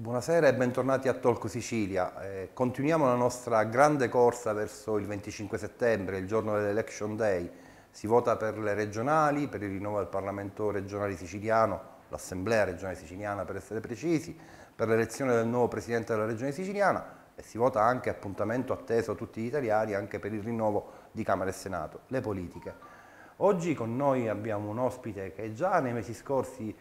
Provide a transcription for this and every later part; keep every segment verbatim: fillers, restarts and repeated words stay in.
Buonasera e bentornati a Talk Sicilia. Eh, continuiamo la nostra grande corsa verso il venticinque settembre, il giorno dell'Election Day. Si vota per le regionali, per il rinnovo del Parlamento regionale siciliano, l'Assemblea regionale siciliana per essere precisi, per l'elezione del nuovo Presidente della regione siciliana e si vota anche, appuntamento atteso a tutti gli italiani, anche per il rinnovo di Camera e Senato, le politiche. Oggi con noi abbiamo un ospite che già nei mesi scorsi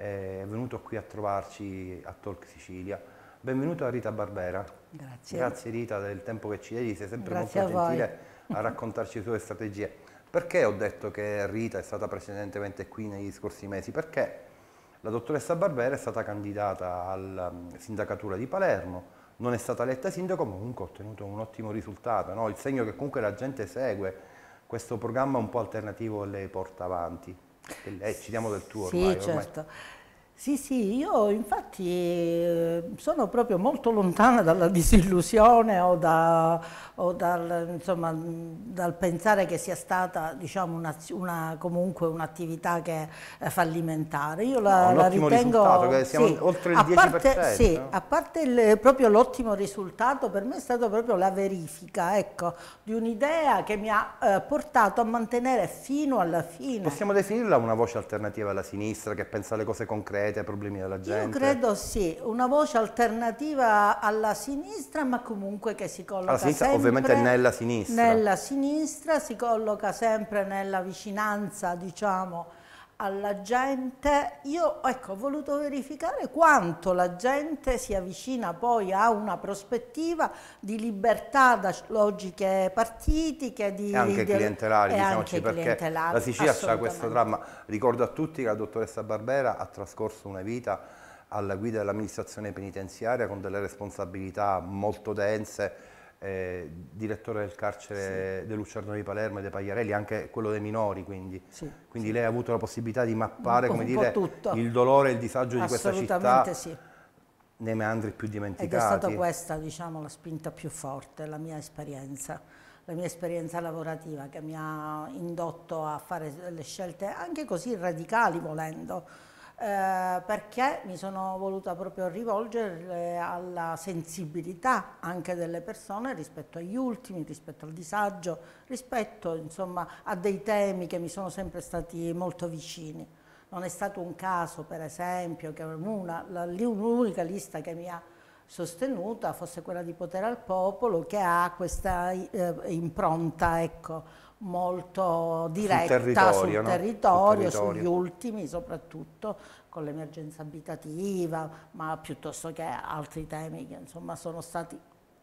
è venuto qui a trovarci a Talk Sicilia. Benvenuta Rita Barbera. Grazie. Grazie Rita del tempo che ci dedichi, sei sempre Grazie molto gentile a, a raccontarci le tue strategie. Perché ho detto che Rita è stata precedentemente qui negli scorsi mesi? Perché la dottoressa Barbera è stata candidata alla sindacatura di Palermo, non è stata eletta sindaco, ma comunque ha ottenuto un ottimo risultato, no? Il segno che comunque la gente segue questo programma un po' alternativo e lei porta avanti. Eh, ci diamo del tuo ormai. Sì, certo. Sì, sì, io infatti eh, sono proprio molto lontana dalla disillusione o, da, o dal, insomma, dal pensare che sia stata, diciamo, una, una, comunque un'attività che è fallimentare. Io la, no, un la ottimo ritengo, risultato, che siamo sì, oltre il a dieci parte, per cento. sì, no? a parte il, proprio l'ottimo risultato, per me è stata proprio la verifica, ecco, di un'idea che mi ha eh, portato a mantenere fino alla fine. Possiamo definirla una voce alternativa alla sinistra che pensa alle cose concrete, ai problemi della gente? Io credo sì, una voce alternativa alla sinistra, ma comunque che si colloca alla sinistra, sempre ovviamente nella sinistra. Nella sinistra, si colloca sempre nella vicinanza, diciamo, alla gente. Io, ecco, ho voluto verificare quanto la gente si avvicina poi a una prospettiva di libertà da logiche partitiche, di, e anche di, clientelari, e diciamoci, anche perché clientelari, la Sicilia ha questo dramma. Ricordo a tutti che la dottoressa Barbera ha trascorso una vita alla guida dell'amministrazione penitenziaria con delle responsabilità molto dense, eh, direttore del carcere sì. del Lucerno di Palermo e dei Pagliarelli, anche quello dei minori, quindi, sì, quindi sì. lei ha avuto la possibilità di mappare un, come un dire, il dolore e il disagio di questa città sì. nei meandri più dimenticati. Ed è stata questa, diciamo, la spinta più forte, la mia esperienza, la mia esperienza lavorativa che mi ha indotto a fare delle scelte anche così radicali, volendo, eh, perché mi sono voluta proprio rivolgere alla sensibilità anche delle persone rispetto agli ultimi, rispetto al disagio, rispetto, insomma, a dei temi che mi sono sempre stati molto vicini. Non è stato un caso, per esempio, che l'unica lista che mi ha sostenuta fosse quella di Potere al Popolo, che ha questa eh, impronta, ecco, molto diretta sul territorio, sul no? territorio, sul territorio. Sugli ultimi, soprattutto con l'emergenza abitativa, ma piuttosto che altri temi che insomma sono stati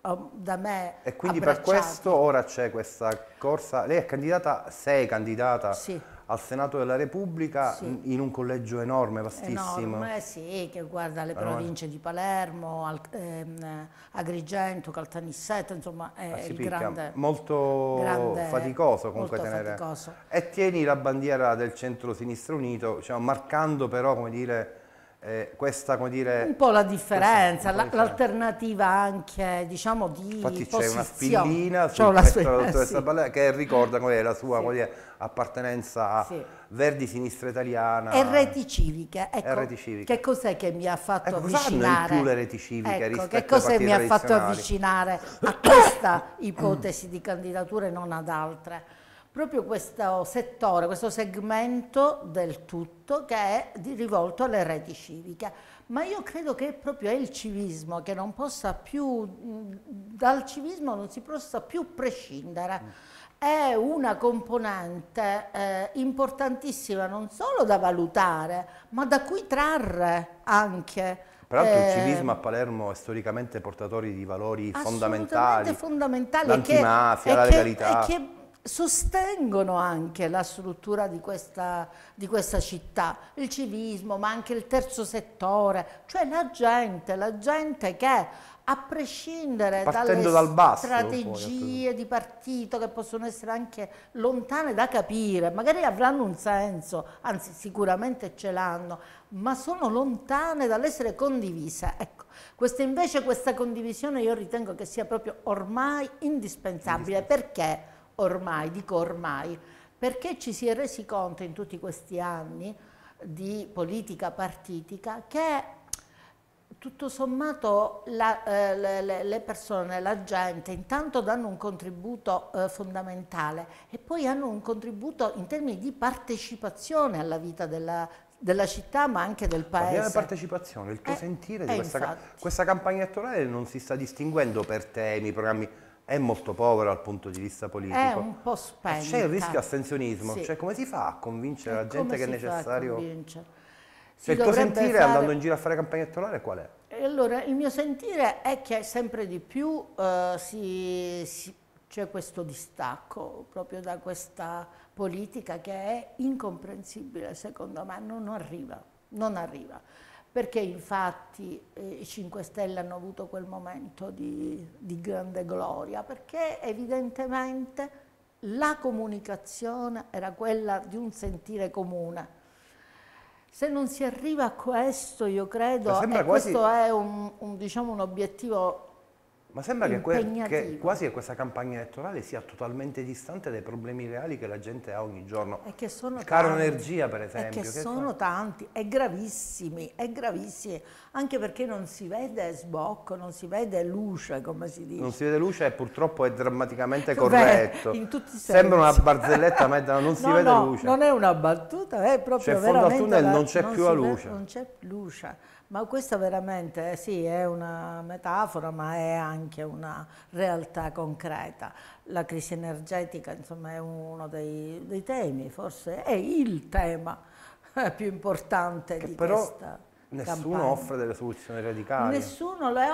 da me e quindi abbracciati. Per questo ora c'è questa corsa. Lei è candidata, sei candidata sì. al Senato della Repubblica sì. in un collegio enorme, vastissimo. Enorme, sì, che guarda le province no. di Palermo, Al, ehm, Agrigento, Caltanissetta, insomma è ah, il picchia. grande... Molto grande, faticoso comunque molto tenere... Faticoso. E tieni la bandiera del centro-sinistra unito, diciamo, marcando però, come dire... Eh, questa, come dire, un po' la differenza, l'alternativa anche, diciamo, di infatti posizione. C'è una spillina sul la petto della dottoressa sì. Barbera che ricorda come la sua sì. come dire, appartenenza a sì. Verdi Sinistra Italiana e reti civiche. Ecco, e reti civiche. Che cos'è che mi ha fatto ecco, avvicinare? Più le reti civiche ecco, rispetto che cos'è mi ha fatto avvicinare a questa ipotesi di candidatura e non ad altre? Proprio questo settore, questo segmento del tutto che è rivolto alle reti civiche. Ma io credo che proprio è il civismo che non possa più, dal civismo non si possa più prescindere. È una componente eh, importantissima non solo da valutare, ma da cui trarre anche. Peraltro eh, il civismo a Palermo è storicamente portatore di valori fondamentali, fondamentali l'antimafia, la che, legalità. E che, sostengono anche la struttura di questa, di questa città, il civismo, ma anche il terzo settore, cioè la gente, la gente che a prescindere Partendo dalle dal basso, strategie poi, di partito che possono essere anche lontane da capire, magari avranno un senso, anzi sicuramente ce l'hanno, ma sono lontane dall'essere condivise. Ecco, questa invece questa condivisione io ritengo che sia proprio ormai indispensabile. Perché? Ormai, dico ormai, perché ci si è resi conto in tutti questi anni di politica partitica che tutto sommato la, eh, le, le persone, la gente, intanto danno un contributo eh, fondamentale e poi hanno un contributo in termini di partecipazione alla vita della, della città ma anche del paese. Parliamo di partecipazione, il tuo eh, sentire di eh, questa, questa campagna elettorale non si sta distinguendo per temi, programmi, è molto povero dal punto di vista politico. È un po' spenta. C'è il rischio astensionismo, sì. Cioè come si fa a convincere e la gente che è necessario? Cioè, il tuo sentire fare... andando in giro a fare campagna elettorale qual è? E allora, il mio sentire è che sempre di più uh, si, si, c'è questo distacco proprio da questa politica che è incomprensibile, secondo me, non arriva, non arriva. Perché infatti eh, i cinque Stelle hanno avuto quel momento di, di grande gloria? Perché evidentemente la comunicazione era quella di un sentire comune. Se non si arriva a questo, io credo, e quasi... questo è un, un, diciamo, un obiettivo Ma sembra che, que che quasi che questa campagna elettorale sia totalmente distante dai problemi reali che la gente ha ogni giorno. E che sono Il caro tanti, energia, per esempio. E che, che sono fa? tanti, e gravissimi, e gravissimi, anche perché non si vede sbocco, non si vede luce, come si dice. Non si vede luce e purtroppo è drammaticamente corretto. Beh, in tutti i sensi. Sembra una barzelletta, ma non si no, vede no, luce. non è una battuta, è proprio cioè, veramente... fondo al tunnel non c'è non più la luce. Non c'è luce. Ma questa veramente, eh, sì, è una metafora, ma è anche una realtà concreta. La crisi energetica, insomma, è uno dei, dei temi, forse è il tema più importante che di però questa nessuno campagna. offre delle soluzioni radicali. Nessuno le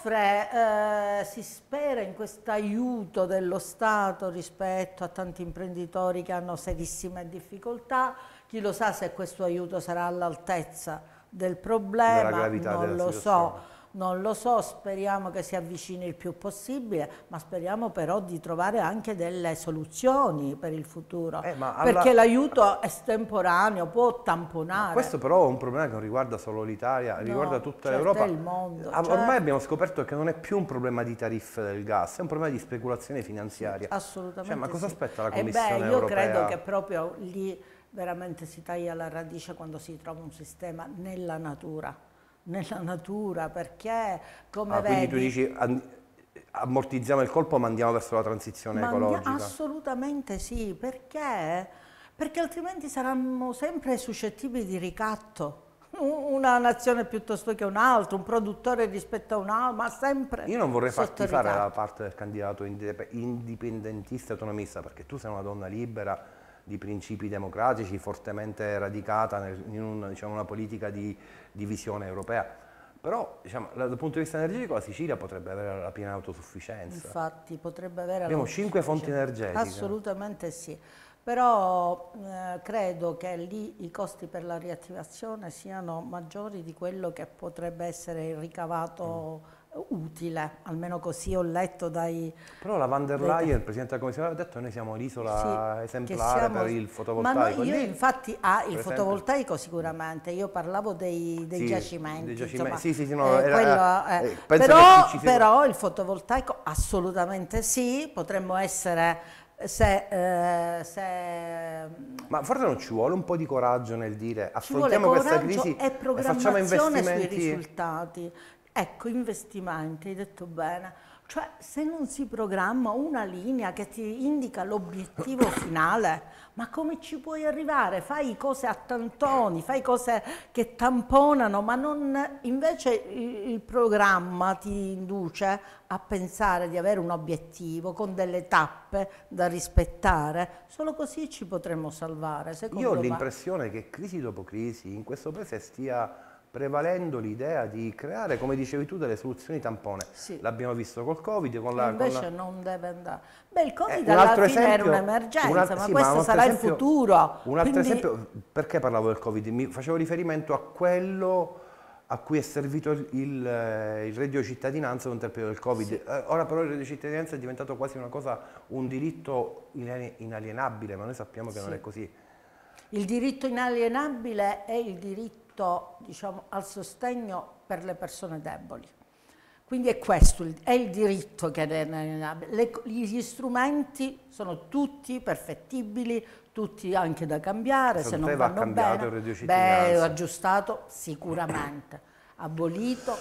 offre, eh, si spera in questo aiuto dello Stato rispetto a tanti imprenditori che hanno serissime difficoltà. Chi lo sa se questo aiuto sarà all'altezza del problema, non lo so, non lo so, speriamo che si avvicini il più possibile, ma speriamo però di trovare anche delle soluzioni per il futuro, eh, ma alla... perché l'aiuto estemporaneo può tamponare. Ma questo però è un problema che non riguarda solo l'Italia, no, riguarda tutta certo l'Europa. Il mondo, Ormai certo. abbiamo scoperto che non è più un problema di tariffe del gas, è un problema di speculazione finanziaria. Assolutamente cioè, ma cosa sì. aspetta la eh Commissione beh, io europea? credo che proprio lì veramente si taglia la radice quando si trova un sistema nella natura, nella natura, perché come ah, vedi... Quindi tu dici ammortizziamo il colpo ma andiamo verso la transizione Mandia, ecologica? Assolutamente sì, perché? Perché altrimenti saremmo sempre suscettibili di ricatto. Una nazione piuttosto che un'altra, un produttore rispetto a un altro, ma sempre. Io non vorrei farti fare ricatto. la parte del candidato indipendentista e autonomista, perché tu sei una donna libera, di principi democratici, fortemente radicata nel, in un, diciamo, una politica di, di visione europea. Però diciamo, dal punto di vista energetico la Sicilia potrebbe avere la piena autosufficienza. Infatti potrebbe avere... Abbiamo cinque fonti energetiche. Assolutamente sì. Però eh, credo che lì i costi per la riattivazione siano maggiori di quello che potrebbe essere il ricavato mm. utile, almeno così ho letto dai... Però la van der Leyen, il Presidente della Commissione, ha detto che noi siamo l'isola sì, esemplare siamo... per il fotovoltaico. Ma no, io lì, infatti, ah, il fotovoltaico sicuramente, io parlavo dei, dei sì, giacimenti, dei giacimenti. Insomma, Sì, sì, sì, no, eh, era, quello, eh, eh, penso però, che ci sia... però il fotovoltaico assolutamente sì, potremmo essere... Se, eh, se... Ma forse non ci vuole un po' di coraggio nel dire affrontiamo questa crisi e, e facciamo investimenti sui risultati. Ecco, investimenti, hai detto bene. Cioè, se non si programma una linea che ti indica l'obiettivo finale, ma come ci puoi arrivare? Fai cose a tantoni, fai cose che tamponano, ma non, invece il, il programma ti induce a pensare di avere un obiettivo con delle tappe da rispettare. Solo così ci potremmo salvare. Io ho l'impressione che crisi dopo crisi in questo paese stia prevalendo l'idea di creare, come dicevi tu, delle soluzioni tampone. Sì. L'abbiamo visto col Covid, con la... Invece con la... non deve andare. Beh, il Covid eh, alla fine esempio, era un'emergenza, un ma sì, questo ma sarà esempio, il futuro. Un altro quindi... esempio, perché parlavo del Covid? Mi facevo riferimento a quello a cui è servito il, il, il reddito di cittadinanza durante il periodo del Covid. Sì. Eh, ora però il reddito di cittadinanza è diventato quasi una cosa, un diritto inalienabile, ma noi sappiamo che sì. non è così. Il diritto inalienabile è il diritto, diciamo, al sostegno per le persone deboli. Quindi è questo, è il diritto che è inalienabile. Gli strumenti sono tutti perfettibili, tutti anche da cambiare, se non vanno bene. Il reddito di cittadinanza? Beh, aggiustato sicuramente. abolito.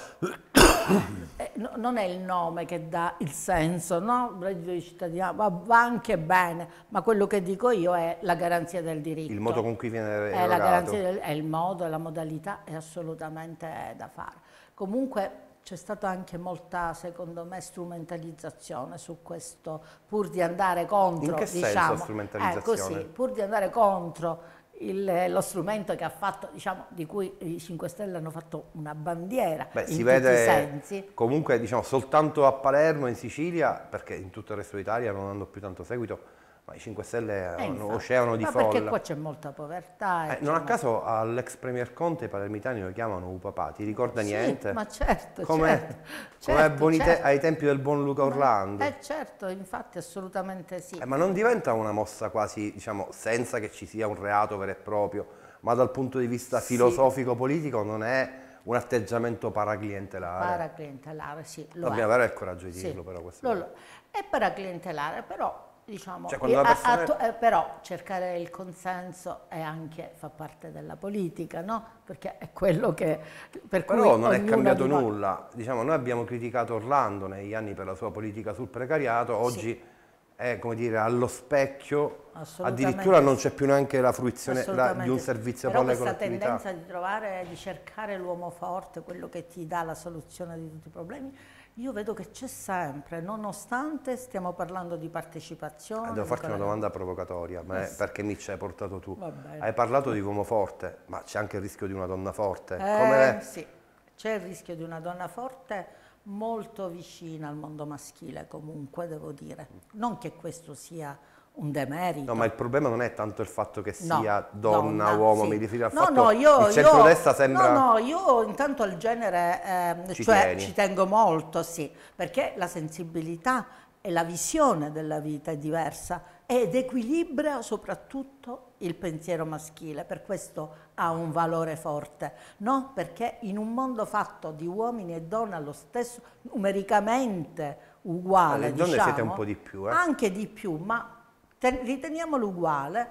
Eh, no, non è il nome che dà il senso, no? Il reddito di cittadinanza va, va anche bene, ma quello che dico io è la garanzia del diritto. Il modo con cui viene erogato. È la garanzia del, è il modo, è la modalità, è assolutamente da fare. Comunque c'è stata anche molta, secondo me, strumentalizzazione su questo, pur di andare contro. In che diciamo, senso strumentalizzazione? Eh, così, pur di andare contro il, lo strumento che ha fatto, diciamo, di cui i cinque Stelle hanno fatto una bandiera. Beh, in si tutti vede i sensi. comunque, diciamo, soltanto a Palermo, in Sicilia, perché in tutto il resto d'Italia non hanno più tanto seguito, ma i cinque Stelle Eh, hanno, infatti, oceano di ma folla. perché qua c'è molta povertà. Eh, non a caso all'ex premier Conte i palermitani lo chiamano Upapà, ti ricorda sì, niente? ma certo, come certo, come certo, buoni te- certo. ai tempi del buon Luca Orlando. Eh certo, infatti assolutamente sì. Eh, ma non diventa una mossa quasi, diciamo, senza che ci sia un reato vero e proprio, ma dal punto di vista Sì. filosofico-politico non è un atteggiamento paraclientelare? Paraclientelare, sì, lo Dobbiamo è. avere il coraggio di Sì, dirlo, però. Questo lo- lo- è paraclientelare, però diciamo, Cioè, quando eh, una persona- attu- eh, però cercare il consenso è anche, fa parte della politica, no? Perché è quello che, per cui Però non è ognuno cambiato di noi- nulla. Diciamo, noi abbiamo criticato Orlando negli anni per la sua politica sul precariato, oggi è, come dire, allo specchio, Assolutamente addirittura non sì. c'è più neanche la fruizione la- di Assolutamente un sì. servizio Però per le questa collettività. tendenza di trovare, di cercare l'uomo forte, quello che ti dà la soluzione di tutti i problemi, io vedo che c'è sempre, nonostante stiamo parlando di partecipazione. Eh, devo farti una ancora- domanda provocatoria, ma è perché mi ci hai portato tu. Va bene. Hai parlato di uomo forte, ma c'è anche il rischio di una donna forte. Eh, Come... sì, c'è il rischio di una donna forte molto vicina al mondo maschile, comunque, devo dire. Non che questo sia un demerito. No, ma il problema non è tanto il fatto che No, sia donna, uomo, sì. mi riferisco al no, fatto no, io, che il centrodestra io, sembra... No, no, io intanto al genere, ehm, Ci cioè tieni. ci tengo molto, sì, perché la sensibilità e la visione della vita è diversa ed equilibra soprattutto il pensiero maschile, per questo ha un valore forte, no? Perché in un mondo fatto di uomini e donne allo stesso, numericamente uguale, Le donne diciamo, siete un po' di più, eh? anche di più, ma ten- riteniamolo uguale,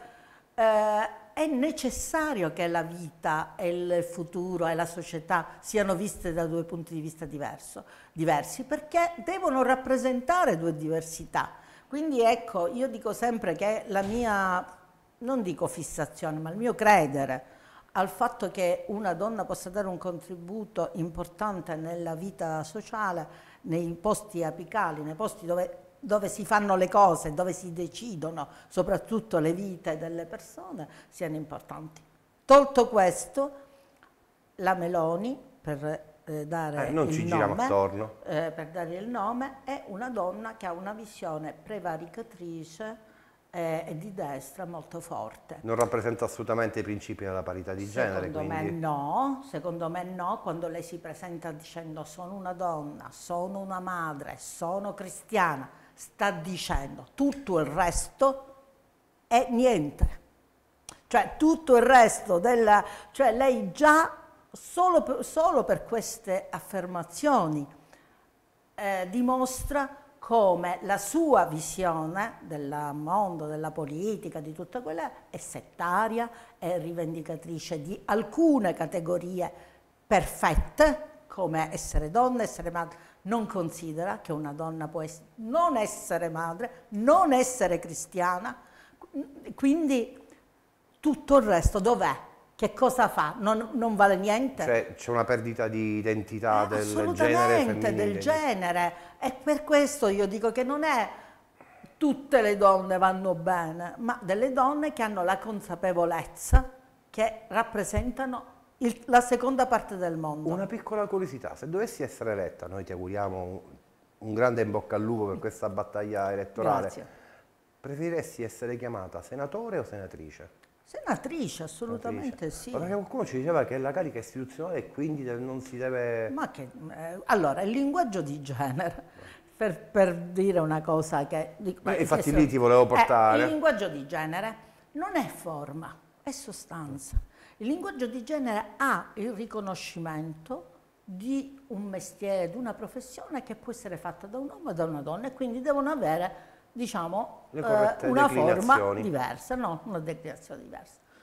eh, è necessario che la vita e il futuro e la società siano viste da due punti di vista diverso, diversi, perché devono rappresentare due diversità. Quindi ecco, io dico sempre che la mia, non dico fissazione, ma il mio credere al fatto che una donna possa dare un contributo importante nella vita sociale, nei posti apicali, nei posti dove dove si fanno le cose, dove si decidono soprattutto le vite delle persone, siano importanti. Tolto questo, la Meloni, per eh, dare Eh, non il ci giriamo nome, attorno. eh, per dare il nome, è una donna che ha una visione prevaricatrice eh, e di destra molto forte. Non rappresenta assolutamente i principi della parità di genere, Secondo quindi... me no, secondo me no, quando lei si presenta dicendo sono una donna, sono una madre, sono cristiana, sta dicendo tutto il resto è niente. Cioè tutto il resto della... cioè lei già solo per, solo per queste affermazioni eh, dimostra come la sua visione del mondo, della politica, di tutta quella, è settaria, è rivendicatrice di alcune categorie perfette, come essere donna, essere madre. Non considera che una donna può ess- non essere madre, non essere cristiana, quindi tutto il resto dov'è? Che cosa fa? Non, non vale niente? Cioè c'è una perdita di identità Eh, del genere assolutamente, femminile. del genere. E per questo io dico che non è tutte le donne vanno bene, ma delle donne che hanno la consapevolezza che rappresentano il- la seconda parte del mondo. Una piccola curiosità, se dovessi essere eletta, noi ti auguriamo un, un grande in bocca al lupo per questa battaglia elettorale, Grazie. preferiresti essere chiamata senatore o senatrice? Senatrice, assolutamente Senatrice. sì. Ma perché qualcuno ci diceva che è la carica istituzionale e quindi de- non si deve... Ma che, eh, allora, il linguaggio di genere, per, per dire una cosa che... di- Ma che infatti so- lì ti volevo portare. Eh, il linguaggio di genere non è forma, è sostanza. Il linguaggio di genere ha il riconoscimento di un mestiere, di una professione che può essere fatta da un uomo e da una donna e quindi devono avere, diciamo, Le eh, corrette una forma declinazioni. diversa, no, una declinazione diversa.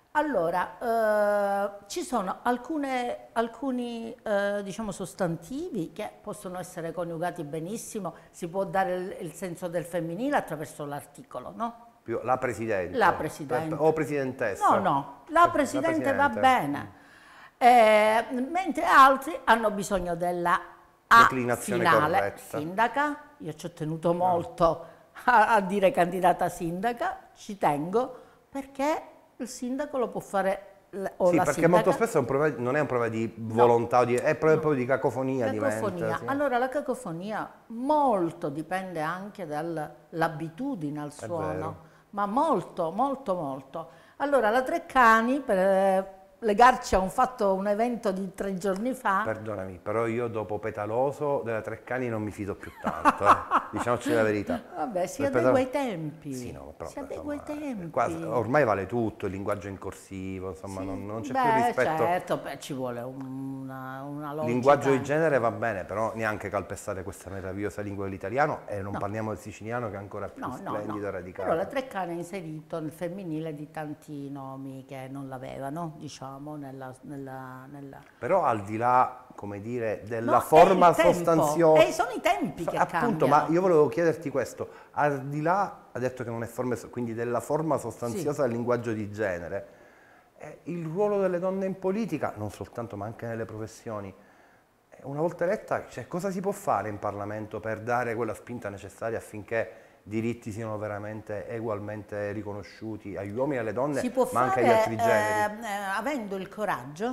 Allora, eh, ci sono alcune, alcuni eh, diciamo sostantivi che possono essere coniugati benissimo, si può dare il, il senso del femminile attraverso l'articolo, no? La Presidente. La Presidente. O Presidentessa. No, no, la Presidente, la Presidente. va bene, eh, mentre altri hanno bisogno della A declinazione finale, corretta. Sindaca, io ci ho tenuto molto a, a dire candidata sindaca, ci tengo, perché il sindaco lo può fare o sì, la perché sindaca. molto spesso è un problema, non è un problema di volontà, no, di, è proprio no. di cacofonia. Cacofonia. Diventa, sì. Allora la cacofonia molto dipende anche dall'abitudine al suono, ma molto, molto, molto. Allora la Treccani, per legarci a un fatto, un evento di tre giorni fa. Perdonami, però io dopo Petaloso della Treccani non mi fido più tanto, eh. Diciamoci la verità. Vabbè, si per adegua Petalo... ai tempi. Sì, no, però, si adegua ai tempi. Qua, ormai vale tutto, il linguaggio in corsivo, insomma, sì. non, non c'è più rispetto. Certo, beh, ci vuole una, una logica. Il linguaggio di genere va bene, però neanche calpestare questa meravigliosa lingua dell'italiano, e non no. parliamo del siciliano che è ancora più no, splendido no, no. e radicale. Però la Treccani ha inserito nel femminile di tanti nomi che non l'avevano, diciamo, nella, nella, nella... Però al di là, come dire, della no, forma sostanziosa... E sono i tempi che appunto, cambiano. ma io volevo chiederti questo, al di là, ha detto che non è forma, quindi della forma sostanziosa sì. del linguaggio di genere, eh, il ruolo delle donne in politica, non soltanto ma anche nelle professioni, una volta eletta, cioè, cosa si può fare in Parlamento per dare quella spinta necessaria affinché diritti siano veramente ugualmente riconosciuti agli uomini e alle donne, si può ma fare, anche agli altri generi? Eh, avendo il coraggio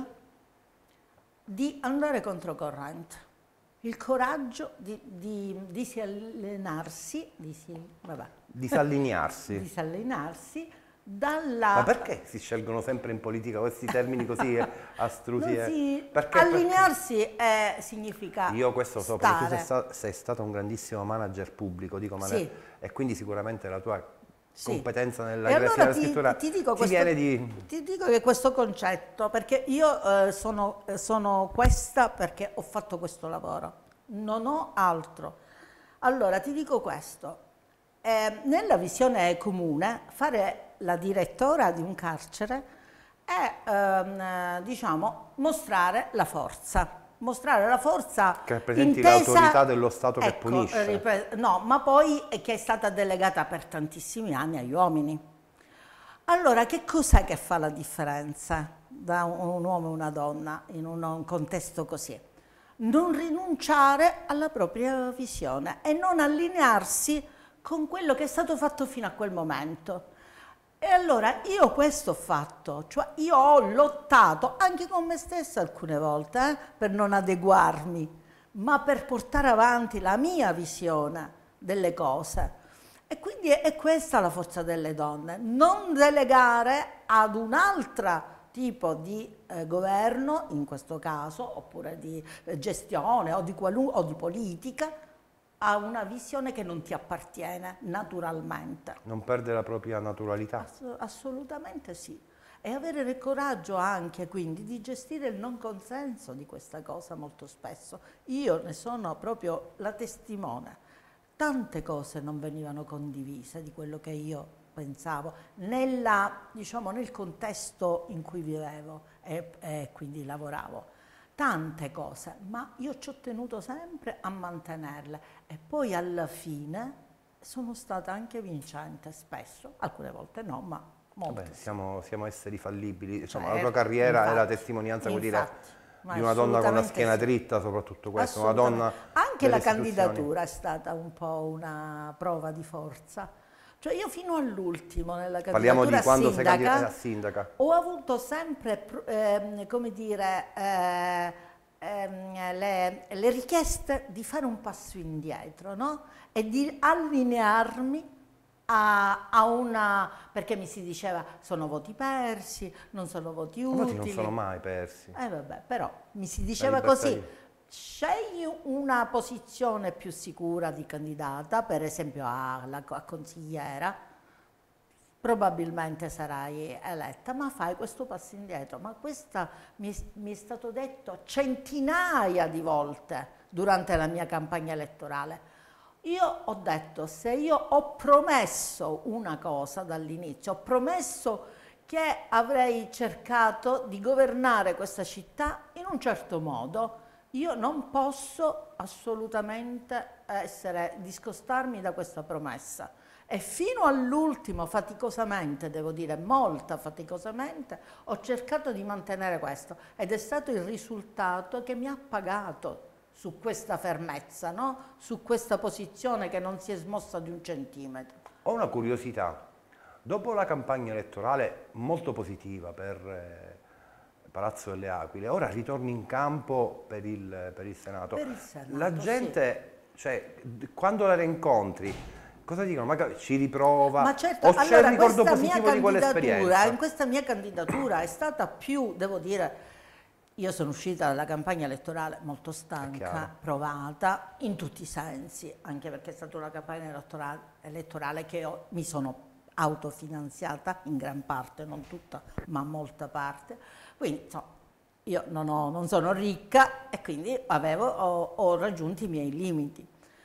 di andare controcorrente, il coraggio di, di, di si allenarsi, di si, vabbè. disallinearsi. disallinearsi dalla... Ma perché si scelgono sempre in politica questi termini così astrusi? Non si... perché, Allinearsi perché? È, significa Io questo so, stare. perché tu sei, sta, sei stato un grandissimo manager pubblico, dico, ma sì. e quindi sicuramente la tua sì. competenza nella creazione allora della ti, scrittura ti, dico ti questo, viene di... Ti dico che questo concetto, perché io eh, sono, sono questa perché ho fatto questo lavoro, non ho altro. Allora ti dico questo, eh, nella visione comune fare la direttora di un carcere è ehm, diciamo mostrare la forza. Mostrare la forza che rappresenti intesa, l'autorità dello Stato che ecco, punisce. No, ma poi che è stata delegata per tantissimi anni agli uomini. Allora, che cos'è che fa la differenza da un uomo e una donna in un contesto così? Non rinunciare alla propria visione e non allinearsi con quello che è stato fatto fino a quel momento. E allora io questo ho fatto, cioè io ho lottato anche con me stessa alcune volte eh, per non adeguarmi, ma per portare avanti la mia visione delle cose. E quindi è, è questa la forza delle donne, non delegare ad un altro tipo di eh, governo, in questo caso, oppure di eh, gestione o di, o di politica, ha una visione che non ti appartiene naturalmente. Non perde la propria naturalità? Ass assolutamente sì. E avere il coraggio anche quindi di gestire il non consenso di questa cosa molto spesso. Io ne sono proprio la testimone. Tante cose non venivano condivise di quello che io pensavo nella, diciamo, nel contesto in cui vivevo e, e quindi lavoravo. Tante cose, ma io ci ho tenuto sempre a mantenerle e poi alla fine sono stata anche vincente spesso, alcune volte no, ma molte. Vabbè, siamo, siamo esseri fallibili, insomma, certo, la tua carriera infatti, è la testimonianza infatti, dire, di una donna con la schiena sì. dritta, soprattutto questo, una donna anche la candidatura è stata un po' una prova di forza. Cioè io fino all'ultimo nella Parliamo candidatura di quando sindaca, sei candidata a sindaca. Ho avuto sempre, eh, come dire, eh, eh, le, le richieste di fare un passo indietro, no? E di allinearmi a, a una... perché mi si diceva sono voti persi, non sono voti utili. I voti non sono mai persi. Eh vabbè, però mi si diceva così. Scegli una posizione più sicura di candidata, per esempio a, a consigliera, probabilmente sarai eletta, ma fai questo passo indietro. Ma questo mi, mi è stato detto centinaia di volte durante la mia campagna elettorale. Io ho detto, se io ho promesso una cosa dall'inizio, ho promesso che avrei cercato di governare questa città in un certo modo. Io non posso assolutamente essere, discostarmi da questa promessa. E fino all'ultimo, faticosamente, devo dire, molta faticosamente, ho cercato di mantenere questo. Ed è stato il risultato che mi ha pagato su questa fermezza, no? Su questa posizione che non si è smossa di un centimetro. Ho una curiosità. Dopo la campagna elettorale molto positiva per eh, Palazzo delle Aquile, ora ritorni in campo per il, per il Senato. Per il Senato, la gente, sì. Cioè, quando la rincontri, cosa dicono? Magari ci riprova, ma certo, o c'è allora, il ricordo questa positivo mia di quell'esperienza? In questa mia candidatura è stata più, devo dire, io sono uscita dalla campagna elettorale molto stanca, provata in tutti i sensi, anche perché è stata una campagna elettorale, elettorale che io mi sono autofinanziata in gran parte, non tutta, ma molta parte. Quindi insomma, io non, ho, non sono ricca e quindi avevo, ho, ho raggiunto i miei limiti.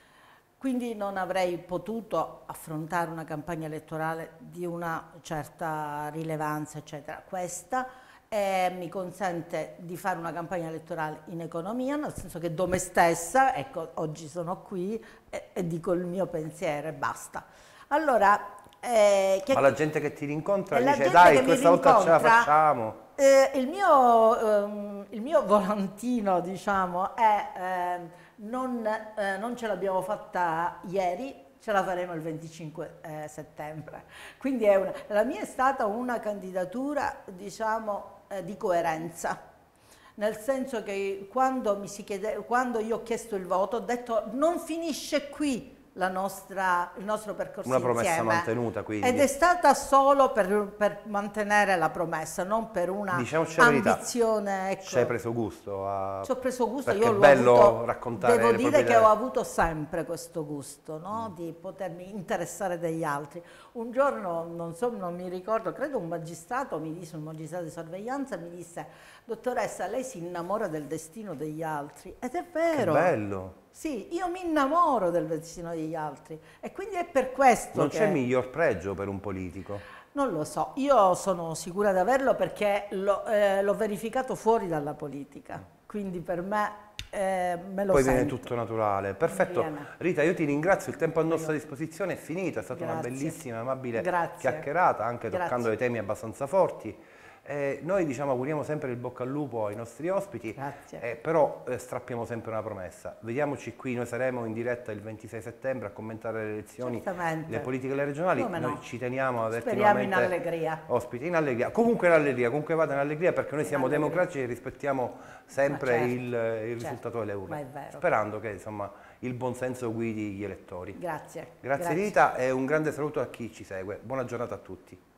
Quindi non avrei potuto affrontare una campagna elettorale di una certa rilevanza, eccetera. Questa eh, mi consente di fare una campagna elettorale in economia, nel senso che do me stessa, ecco, oggi sono qui e, e dico il mio pensiero e basta. Allora, Eh, che, ma la gente che ti rincontra dice gente dai, questa volta ce la facciamo. Eh, il, mio, ehm, il mio volantino, diciamo, è eh, non, eh, non ce l'abbiamo fatta ieri, ce la faremo il venticinque eh, settembre. Quindi è una, la mia è stata una candidatura, diciamo, eh, di coerenza. Nel senso che quando, mi si chiede, quando io ho chiesto il voto ho detto non finisce qui la nostra, il nostro percorso una promessa insieme. mantenuta, quindi. Ed è stata solo per, per mantenere la promessa, non per una ambizione. Ecco. Ci hai preso gusto a... Ci ho preso gusto, perché io è bello avuto, raccontare devo le dire proprie che idee. ho avuto sempre questo gusto, no? Mm. Di potermi interessare degli altri. Un giorno, non so, non mi ricordo, credo un magistrato mi disse, un magistrato di sorveglianza mi disse: dottoressa, lei si innamora del destino degli altri. Ed è vero. Che bello. Sì, io mi innamoro del destino degli altri e quindi è per questo non che... c'è miglior pregio per un politico? Non lo so, io sono sicura di averlo perché l'ho eh, verificato fuori dalla politica, quindi per me eh, me lo Poi sento. viene tutto naturale. Perfetto. Viene. Rita, io ti ringrazio, il tempo a nostra disposizione è finito, è stata Grazie. una bellissima, amabile Grazie. chiacchierata, anche Grazie. toccando dei temi abbastanza forti. Eh, noi diciamo auguriamo sempre il bocca al lupo ai nostri ospiti, eh, però eh, strappiamo sempre una promessa. Vediamoci qui, noi saremo in diretta il ventisei settembre a commentare le elezioni, Certamente. le politiche le regionali. Come noi no? ci teniamo a averti Speriamo in nuovamente allegria. ospiti, in allegria. Comunque in allegria, comunque vada in allegria perché noi in siamo allegria. democratici e rispettiamo sempre certo, il, il certo, risultato delle urne, ma è vero. sperando che insomma il buonsenso guidi gli elettori. Grazie. Grazie, Grazie Rita, e un grande saluto a chi ci segue. Buona giornata a tutti.